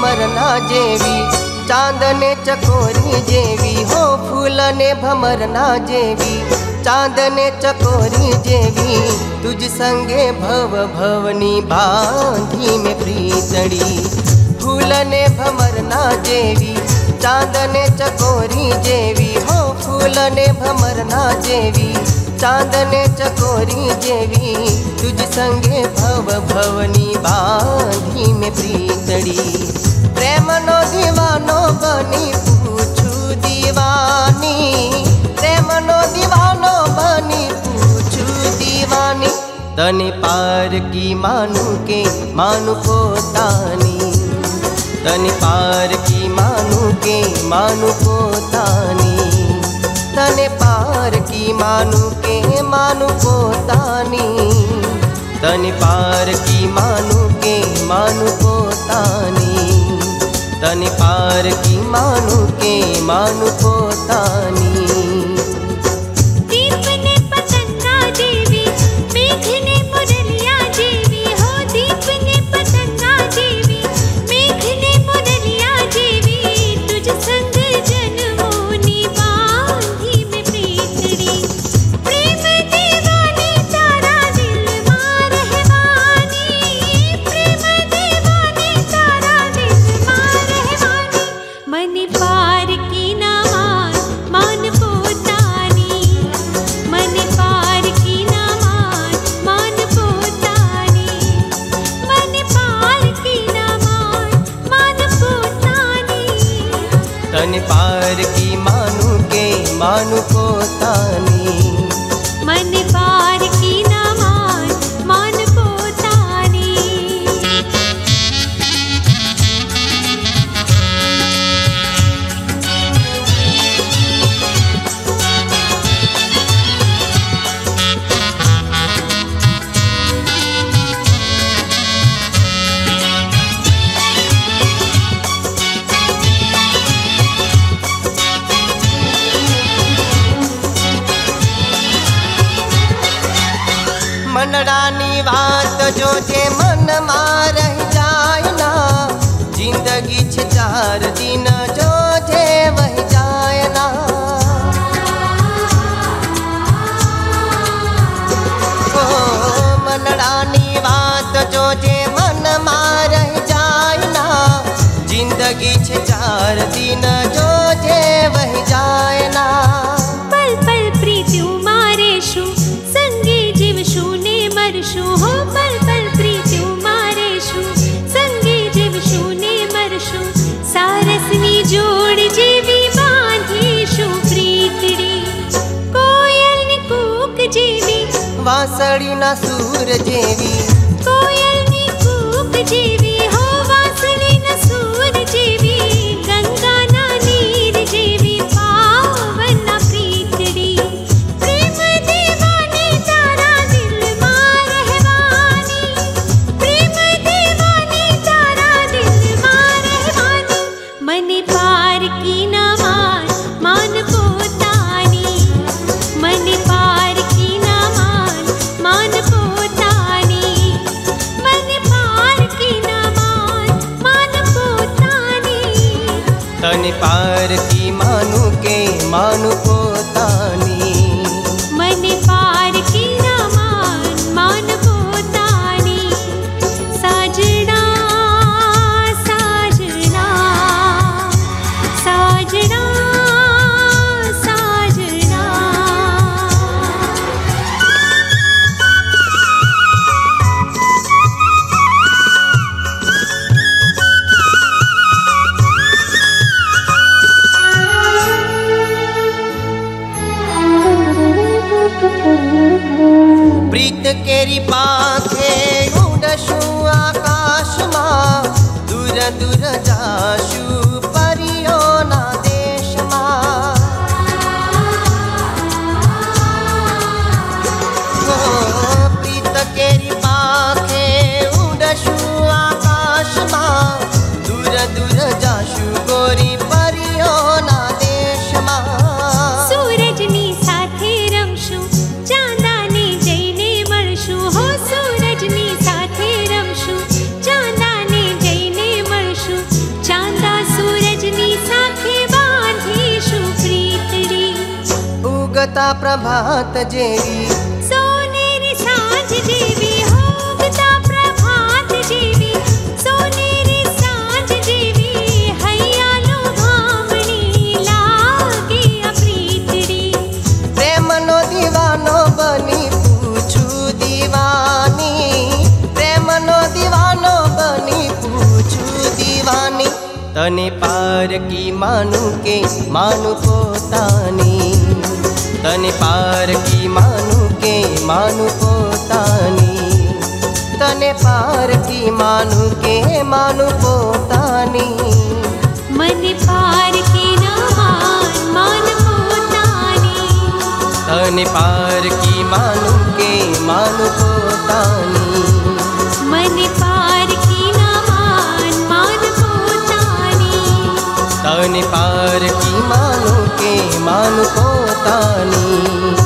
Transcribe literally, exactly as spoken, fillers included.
भमरना जेवी, चांदने चकोरी जेवी हो फूलने भमरना जेवी, चांदने चकोरी जेवी, तुझ संगे भव भवनी बांधी में प्रीतड़ी। फूलने भमरना जेवी, चांदने चकोरी जेवी हो फूलने भमरना जेवी, चांदने चकोरी जेवी, तुझ संगे भव भवनी बांधी में प्रीतड़ी। प्रेम नो दीवानो बनी पूछू दीवानी, प्रेम नो दीवानो बनी पूछू दीवानी, तने पार की मानू के मानू पोतानी, तने पार की मानू के मानू पोतानी, तने पार की मानू के मानू पोतानी, तने पार की मानू के मानू पोतानी, तने पार की मानू के मानू पोतानी। दीप ने पतंगा जेवी, मेघ ने मुरलिया जेवी हो, दीप ने पतंगा जेवी, मेघ ने मुरलिया जेवी, तुझ संग जन्मोनी बांधी में प्रीतड़ी। प्रेम दीवानी तारा दिल मां रहवानी, प्रेम दीवानी तारा दिल मां रहवानी, मन पार की ना मान मान पोतानी, मन पार की ना मान मान पोतानी, मन पार की ना मान मान पोतानी, तने पार की मानू के मानू पोतानी, मन पार की ना मान मान पोतानी। मनडानी बात जो जे मन मां रह जाए ना, जिंदगी छे चार दिन जो जे वह जाए ना। ओ मनडानी बात जो जे मन मां रह जाए ना, जिंदगी छे चार दिन जो जे वह जाए ना। पल पल प्रीति मारे शू संगे जीव शू ने मरशू हो, पल पल प्रीति मारे शू संगे जीव शू ने मरशू, सारसनी जोड़ जेवी बांधी शू प्रीतड़ी। कोयल ने कूक जेवी, वांसળી ना सूर जेवी, कोयल ने कूक जेवी हो, वांसળી ना सूर जेवी, गंगा ना नीर जेवी पावन ना प्रीतड़ी। प्रेम दीवानी तारा दिल मां रहवानी, प्रेम दीवानी तारा दिल मां रहवानी, मन पार की ना मान मान पोतानी, मन पार की ना मान मान पोतानी, मन पार की ना मान मान पोतानी, तने पार की मानू के मानू पोतानी, मन पार की ना मान मान पोतानी। साजना साजना साजना साजना, प्रीत केरी पाखे उड़शू आकाश मां, दूर दूर जाशू परियो ना देश मां। ओ प्रीत केरी पाखे उड़शू आकाश मां, दूर दूर जाशू गोरी परियो ना देश मां। सूरजनी સાથે રમશું, ચાંદાને જઈને મળશું હો, सूरजनी સાથે રમશું, ચાંદાને જઈને મળશું, उगता प्रभात जेवी सोनेरी सांझ जेवी हो उगता प्रभात जेवी सोनेरी सांझ जेवी हैया लुभामणी लागे अप्रीतड़ी प्रेमनो दीवानो बनी पूछू दीवानी प्रेमनो दीवानो बनी पूछू दीवानी तने पार की मानु के मानु पोतानी तने पार की मानु के मानु पोतानी तने पार की मानु के मानु पोतानी मन पार की ना मान मान पोतानी तने पार की मानु के मानु पोतानी मन पार की ना मान मान पोतानी तने पार की मानु के मानु पोतानी।